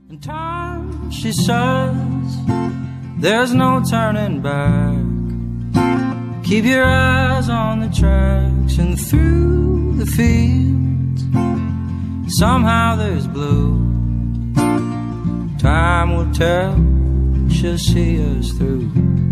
In time, she says, there's no turning back. Keep your eyes on the tracks and through the fields. Somehow there's blue. Time will tell, she'll see us through.